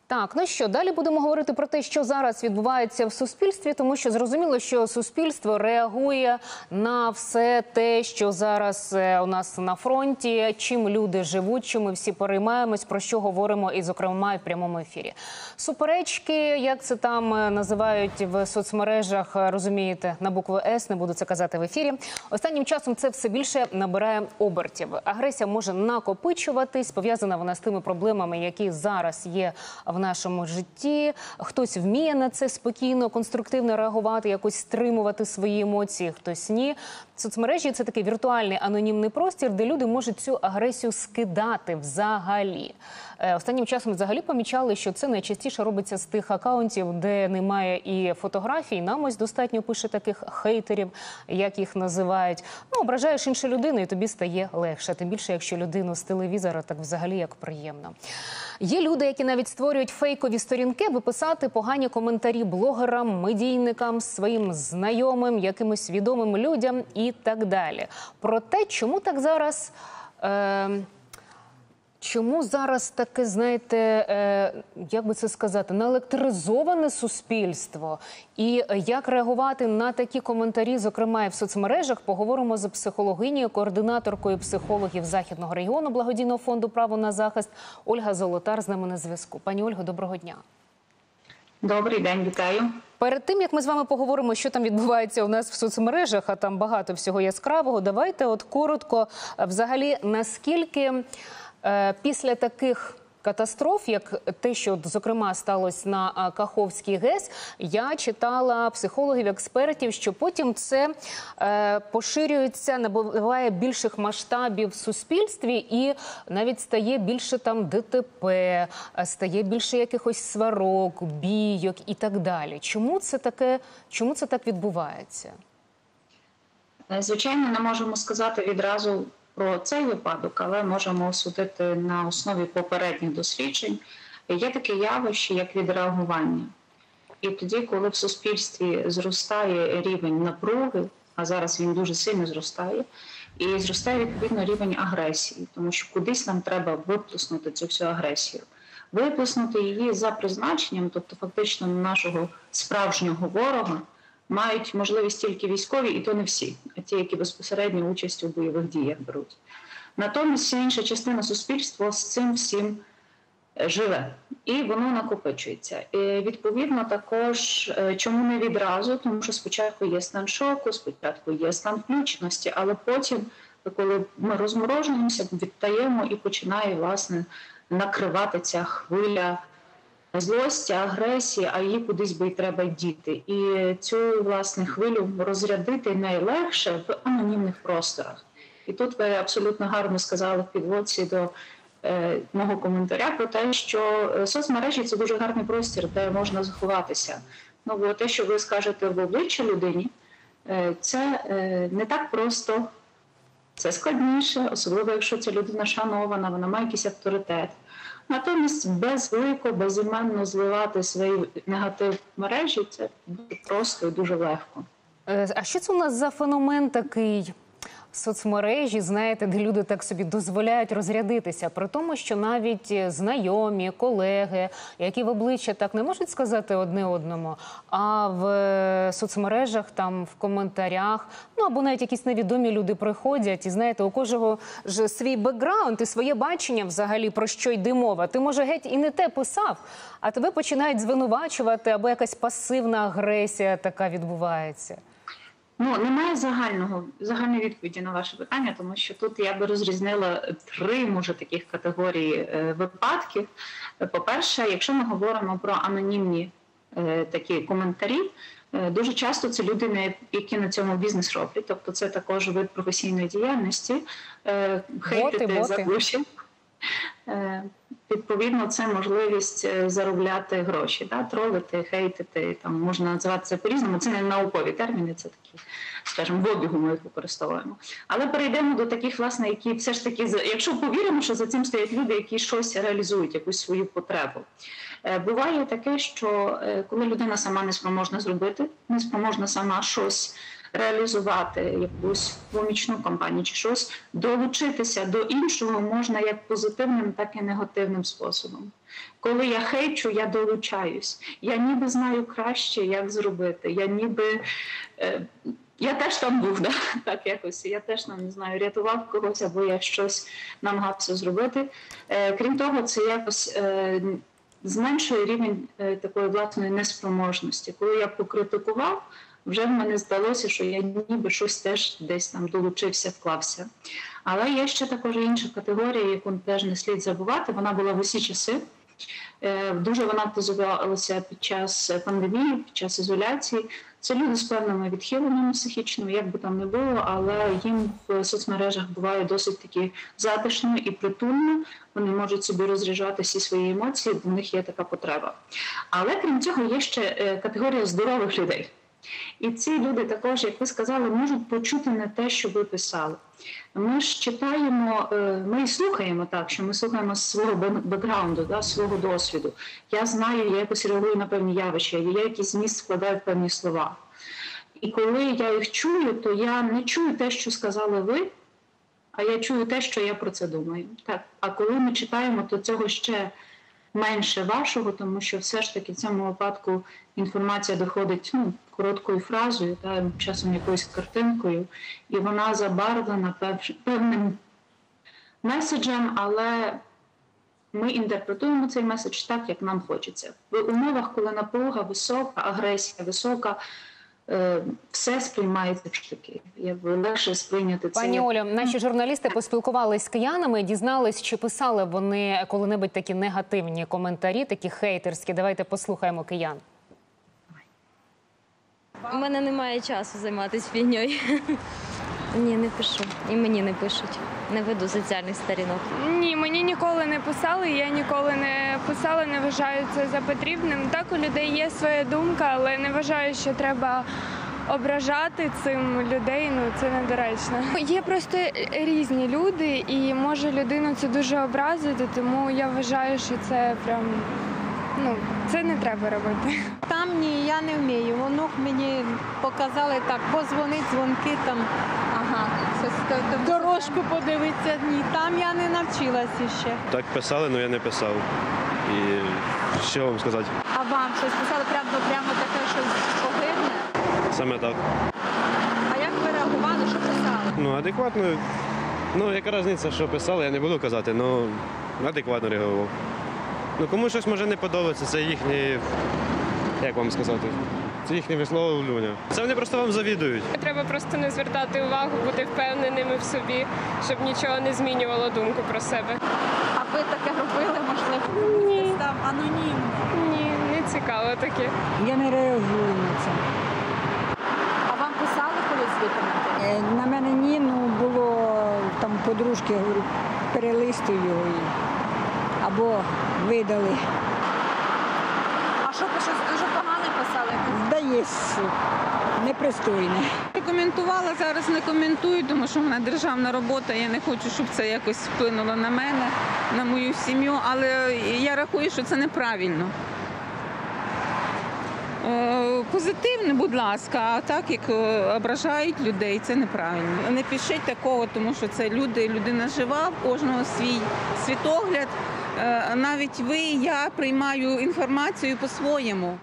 Так, ну що, далі будемо говорити про те, що зараз відбувається в суспільстві, тому що зрозуміло, що суспільство реагує на все те, що зараз у нас на фронті, чим люди живуть, чим ми всі переймаємось, про що говоримо і, зокрема, і в прямому ефірі. Суперечки, як це там називають в соцмережах, розумієте, на букву «С», не буду це казати в ефірі. Останнім часом це все більше набирає обертів. Агресія може накопичуватись, пов'язана вона з тими проблемами, які зараз є в нашому житті. Хтось вміє на це спокійно, конструктивно реагувати, якось стримувати свої емоції, хтось ні. Соцмережі – це такий віртуальний анонімний простір, де люди можуть цю агресію скидати взагалі. Останнім часом взагалі помічали, що це найчастіше робиться з тих акаунтів, де немає і фотографій. Нам ось достатньо пише таких хейтерів, як їх називають. Ну, ображаєш іншу людину і тобі стає легше. Тим більше, якщо людину з телевізора, так взагалі як приємно. Є люди, які навіть створюють фейкові сторінки, аби писати погані коментарі блогерам, медійникам, своїм знайомим, якимось відомим людям і так далі. Про те, чому так зараз... Чому зараз таке, знаєте, як би це сказати, наелектризоване суспільство? І як реагувати на такі коментарі, зокрема і в соцмережах, поговоримо з психологинею, координаторкою психологів Західного регіону Благодійного фонду «Право на захист» Ольга Золотар з нами на зв'язку. Пані Ольго, доброго дня. Добрий день, вітаю. Перед тим, як ми з вами поговоримо, що там відбувається у нас в соцмережах, а там багато всього яскравого, давайте от коротко, взагалі, наскільки... Після таких катастроф, як те, що, зокрема, сталося на Каховській ГЕС, я читала психологів, експертів, що потім це поширюється, набуває більших масштабів в суспільстві і навіть стає більше там ДТП, стає більше якихось сварок, бійок і так далі. Чому це так відбувається? Звичайно, не можемо сказати відразу про цей випадок, але можемо судити на основі попередніх досліджень. Є таке явище, як відреагування. І тоді, коли в суспільстві зростає рівень напруги, а зараз він дуже сильно зростає, і зростає, відповідно, рівень агресії, тому що кудись нам треба виплеснути цю всю агресію. Виплеснути її за призначенням, тобто фактично нашого справжнього ворога, мають можливість тільки військові, і то не всі, а ті, які безпосередньо участь у бойових діях беруть. Натомість вся інша частина суспільства з цим всім живе, і воно накопичується. І, відповідно, також, чому не відразу, тому що спочатку є стан шоку, спочатку є стан включеності, але потім, коли ми розморожуємося, відтаємо і починає, власне, накривати ця хвиля злості, агресії, а її кудись би й треба діти. І цю, власне, хвилю розрядити найлегше в анонімних просторах. І тут ви абсолютно гарно сказали в підводці до мого коментаря про те, що соцмережі – це дуже гарний простір, де можна заховатися. Ну, бо те, що ви скажете в обличчя людині, це не так просто, це складніше, особливо якщо ця людина шанована, вона має якийсь авторитет. Натомість безлико, безіменно зливати свій негатив в мережі – це дуже просто і дуже легко. А що це у нас за феномен такий? Соцмережі, знаєте, де люди так собі дозволяють розрядитися, при тому, що навіть знайомі, колеги, які в обличчя так не можуть сказати одне одному, а в соцмережах, там, в коментарях, ну, або навіть якісь невідомі люди приходять, і, знаєте, у кожного ж свій бекграунд і своє бачення взагалі, про що йде мова. Ти, може, геть і не те писав, а тебе починають звинувачувати, або якась пасивна агресія така відбувається. Ну, немає загальної відповіді на ваше питання, тому що тут я би розрізнила три, може, таких категорії випадків. По-перше, якщо ми говоримо про анонімні такі коментарі, дуже часто це люди, які на цьому бізнес роблять, тобто це також вид професійної діяльності, хейтити за гроші. Відповідно, це можливість заробляти гроші, да? Тролити, хейтити, там можна називати це по-різному. Це не наукові терміни, це такі, скажімо, в обігу ми їх використовуємо. Але перейдемо до таких, власне, які все ж таки, якщо повіримо, що за цим стоять люди, які щось реалізують, якусь свою потребу. Буває таке, що коли людина сама не спроможна зробити, не спроможна сама щось реалізувати якусь помічну кампанію чи щось, долучитися до іншого можна як позитивним, так і негативним способом. Коли я хейчу, я долучаюсь. Я ніби знаю краще, як зробити. Я теж там був, да? Так якось. Я теж там, не знаю, рятував когось, або я щось намагався зробити. Крім того, це якось зменшує рівень такої власної неспроможності. Коли я покритикував, вже в мене здалося, що я ніби щось теж десь там долучився, вклався. Але є ще також інша категорія, яку теж не слід забувати. Вона була в усі часи. Дуже вона активізувалася під час пандемії, під час ізоляції. Це люди з певними відхиленнями психічними, як би там не було, але їм в соцмережах буває досить таки затишно і притульно. Вони можуть собі розряджати всі свої емоції, бо в них є така потреба. Але крім цього є ще категорія здорових людей. І ці люди також, як ви сказали, можуть почути не те, що ви писали. Ми ж читаємо, ми і слухаємо так, що ми слухаємо з свого бекграунду, да, свого досвіду. Я знаю, я якось реагую на певні явища, я якийсь зміст складаю в певні слова. І коли я їх чую, то я не чую те, що сказали ви, а я чую те, що я про це думаю. Так. А коли ми читаємо, то цього ще менше вашого, тому що все ж таки в цьому випадку інформація доходить короткою фразою, та, часом якоюсь картинкою, і вона забарвлена певним меседжем, але ми інтерпретуємо цей меседж так, як нам хочеться. В умовах, коли напруга висока, агресія висока, все сприймається в штики. Легше сприйняти це. Пані Олю, наші журналісти поспілкувалися з киянами, дізнались, чи писали вони коли-небудь такі негативні коментарі, такі хейтерські. Давайте послухаємо киян. У мене немає часу займатися фігньою. Ні, не пишу. І мені не пишуть. Не веду соціальних сторінок. Ні, мені ніколи не писали, я ніколи не писала, не вважаю це за потрібним. Так, у людей є своя думка, але не вважаю, що треба ображати цим людей, це недоречно. Є просто різні люди, і може людину це дуже образити, тому я вважаю, що це прям, це не треба робити. Там ні, я не вмію. Воно мені показали так, позвонить, дзвонки там, дорожку подивитися. Ні, там я не навчилася ще. Так писали, але я не писав. І що вам сказати? А вам щось писали прямо таке щось огидне? Саме так. А як ви реагували, що писали? Адекватно. Яка різниця, що писали, я не буду казати, адекватно реагував. Кому щось може не подобатися, це їхні, як вам сказати, це їхнє висловлювання. Це вони просто вам завідують. Треба просто не звертати увагу, бути впевненими в собі, щоб нічого не змінювало думку про себе. А ви таке робили, можливо? Ні. Там анонімно. Ні, не цікаво таке. Я не реагую на це. А вам писали колись ви коментарі? На мене ні, було там подружки, говорю, перелистую його або видали. А що щось дуже погане писали? Здається, непристойне. Коментувала, зараз не коментую, тому що в мене державна робота, я не хочу, щоб це якось вплинуло на мене, на мою сім'ю, але я рахую, що це неправильно. Позитивне, будь ласка, а так, як ображають людей, це неправильно. Не пишіть такого, тому що це люди, людина жива, в кожного свій світогляд. Навіть ви, я приймаю інформацію по-своєму.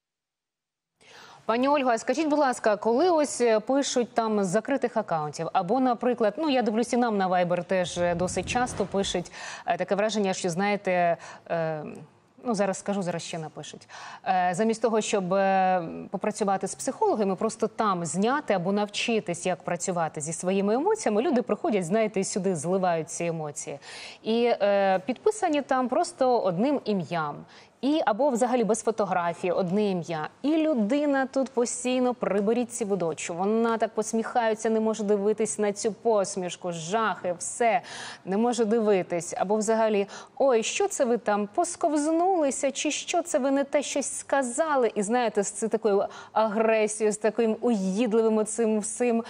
Пані Ольго, скажіть, будь ласка, коли ось пишуть там з закритих акаунтів, або, наприклад, я дивлюся, нам на Viber теж досить часто пишуть таке враження, що, знаєте, зараз скажу, зараз ще напишуть. Замість того, щоб попрацювати з психологами, просто там зняти або навчитись, як працювати зі своїми емоціями, люди приходять, знаєте, і сюди зливають ці емоції. І підписані там просто одним ім'ям. Або взагалі без фотографії, одне ім'я. І людина тут постійно приберіть ці водочу. Вона так посміхається, не може дивитись на цю посмішку, жахи, все, не може дивитись. Або взагалі, ой, що це ви там, посковзнулися, чи що це ви не те щось сказали? І знаєте, з такою агресією, з таким уїдливим оцим всім.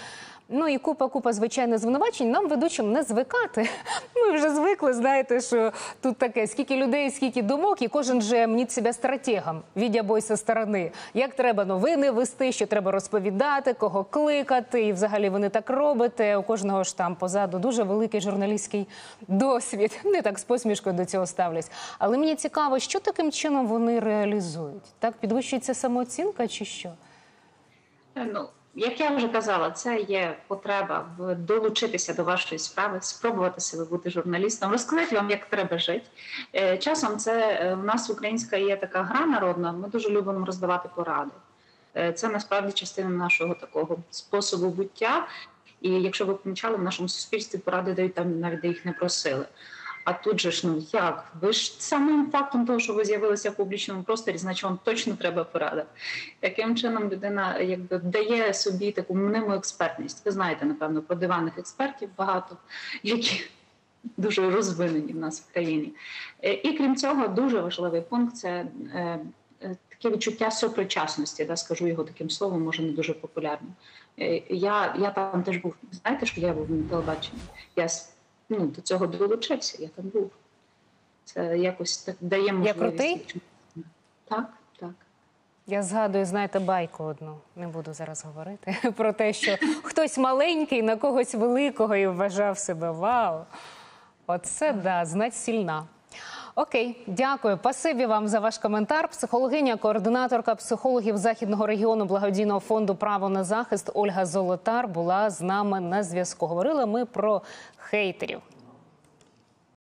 Ну і купа, звичайно, звинувачень. Нам, ведучим, не звикати. Ми вже звикли, знаєте, що тут таке, скільки людей, скільки думок, і кожен же мніть себе стратегом, видя бой зі сторони. Як треба новини вести, що треба розповідати, кого кликати, і взагалі ви не так робите. У кожного ж там позаду дуже великий журналістський досвід. Не так з посмішкою до цього ставлюсь. Але мені цікаво, що таким чином вони реалізують? Так, підвищується самооцінка чи що? Ну, як я вже казала, це є потреба долучитися до вашої справи, спробувати себе бути журналістом, розказати вам, як треба жити. Часом це в нас українська є така гра народна, ми дуже любимо роздавати поради. Це насправді частина нашого такого способу буття. І якщо ви помічали, в нашому суспільстві поради дають там, навіть де їх не просили. А тут же ж, ну як? Ви ж самим фактом того, що ви з'явилися в публічному просторі, значить вам точно треба порада. Яким чином людина якби дає собі таку мниму експертність? Ви знаєте, напевно, про диванних експертів багато, які дуже розвинені в нас в країні. І крім цього, дуже важливий пункт – це таке відчуття сопричасності, да, скажу його таким словом, може не дуже популярним. Я там теж був, знаєте, що я був на телебаченні? Я до цього долучився, я там був. Це якось так дає можливість. Я крутий? Так, так. Я згадую, знаєте, байку одну, не буду зараз говорити, про те, що хтось маленький на когось великого і вважав себе вау. Оце, да, знать сильна. Окей, дякую. Спасибі вам за ваш коментар. Психологиня, координаторка психологів Західного регіону благодійного фонду «Право на захист» Ольга Золотар була з нами на зв'язку. Говорили ми про хейтерів.